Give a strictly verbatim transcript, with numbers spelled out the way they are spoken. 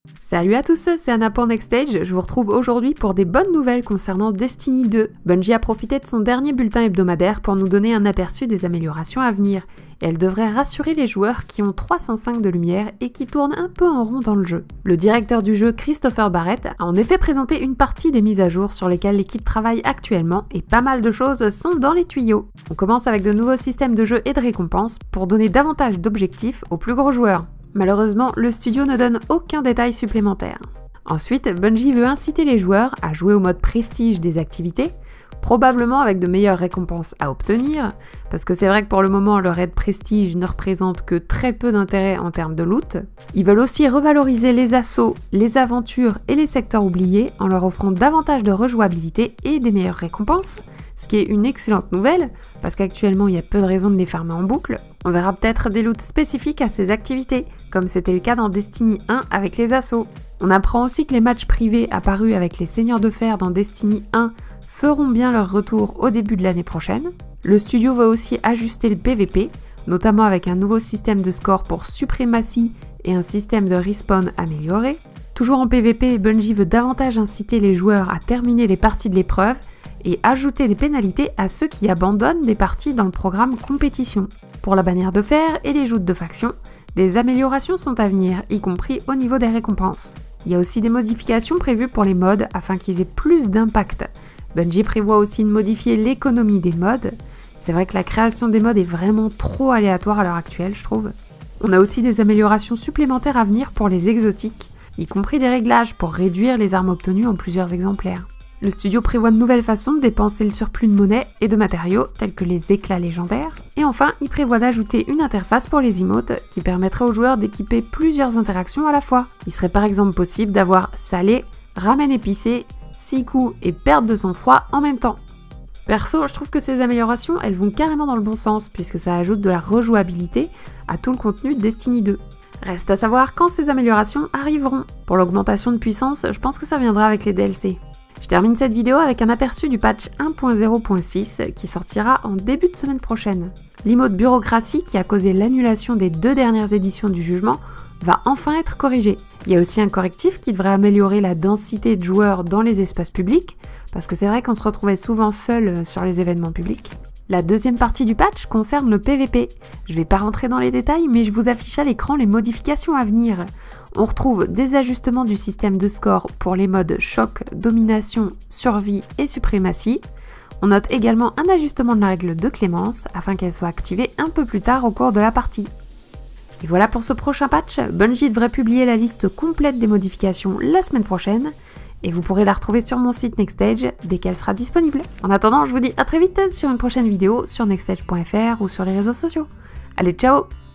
Salut à tous, c'est Anna pour Next Stage. Je vous retrouve aujourd'hui pour des bonnes nouvelles concernant Destiny deux. Bungie a profité de son dernier bulletin hebdomadaire pour nous donner un aperçu des améliorations à venir. Et elle devrait rassurer les joueurs qui ont trois cent cinq de lumière et qui tournent un peu en rond dans le jeu. Le directeur du jeu, Christopher Barrett, a en effet présenté une partie des mises à jour sur lesquelles l'équipe travaille actuellement et pas mal de choses sont dans les tuyaux. On commence avec de nouveaux systèmes de jeu et de récompenses pour donner davantage d'objectifs aux plus gros joueurs. Malheureusement, le studio ne donne aucun détail supplémentaire. Ensuite, Bungie veut inciter les joueurs à jouer au mode prestige des activités, probablement avec de meilleures récompenses à obtenir, parce que c'est vrai que pour le moment, le raid prestige ne représente que très peu d'intérêt en termes de loot. Ils veulent aussi revaloriser les assauts, les aventures et les secteurs oubliés en leur offrant davantage de rejouabilité et des meilleures récompenses, ce qui est une excellente nouvelle, parce qu'actuellement il y a peu de raisons de les farmer en boucle. On verra peut-être des loots spécifiques à ces activités, comme c'était le cas dans Destiny un avec les assauts. On apprend aussi que les matchs privés apparus avec les Seigneurs de Fer dans Destiny un feront bien leur retour au début de l'année prochaine. Le studio va aussi ajuster le P V P, notamment avec un nouveau système de score pour suprématie et un système de respawn amélioré. Toujours en P V P, Bungie veut davantage inciter les joueurs à terminer les parties de l'épreuve et ajouter des pénalités à ceux qui abandonnent des parties dans le programme compétition. Pour la bannière de fer et les joutes de factions, des améliorations sont à venir, y compris au niveau des récompenses. Il y a aussi des modifications prévues pour les mods afin qu'ils aient plus d'impact. Bungie prévoit aussi de modifier l'économie des mods. C'est vrai que la création des mods est vraiment trop aléatoire à l'heure actuelle, je trouve. On a aussi des améliorations supplémentaires à venir pour les exotiques, y compris des réglages pour réduire les armes obtenues en plusieurs exemplaires. Le studio prévoit de nouvelles façons de dépenser le surplus de monnaie et de matériaux, tels que les éclats légendaires. Et enfin, il prévoit d'ajouter une interface pour les emotes qui permettrait aux joueurs d'équiper plusieurs interactions à la fois. Il serait par exemple possible d'avoir salé, ramen épicé, six coups et perte de sang-froid en même temps. Perso, je trouve que ces améliorations, elles vont carrément dans le bon sens, puisque ça ajoute de la rejouabilité à tout le contenu de Destiny deux. Reste à savoir quand ces améliorations arriveront. Pour l'augmentation de puissance, je pense que ça viendra avec les D L C. Je termine cette vidéo avec un aperçu du patch un point zéro point six qui sortira en début de semaine prochaine. L'emote bureaucratie qui a causé l'annulation des deux dernières éditions du jugement va enfin être corrigé. Il y a aussi un correctif qui devrait améliorer la densité de joueurs dans les espaces publics, parce que c'est vrai qu'on se retrouvait souvent seul sur les événements publics. La deuxième partie du patch concerne le P V P. Je vais pas rentrer dans les détails, mais je vous affiche à l'écran les modifications à venir. On retrouve des ajustements du système de score pour les modes choc, domination, survie et suprématie. On note également un ajustement de la règle de clémence afin qu'elle soit activée un peu plus tard au cours de la partie. Et voilà pour ce prochain patch. Bungie devrait publier la liste complète des modifications la semaine prochaine et vous pourrez la retrouver sur mon site Next Stage dès qu'elle sera disponible. En attendant, je vous dis à très vite sur une prochaine vidéo sur nextstage point F R ou sur les réseaux sociaux. Allez, ciao!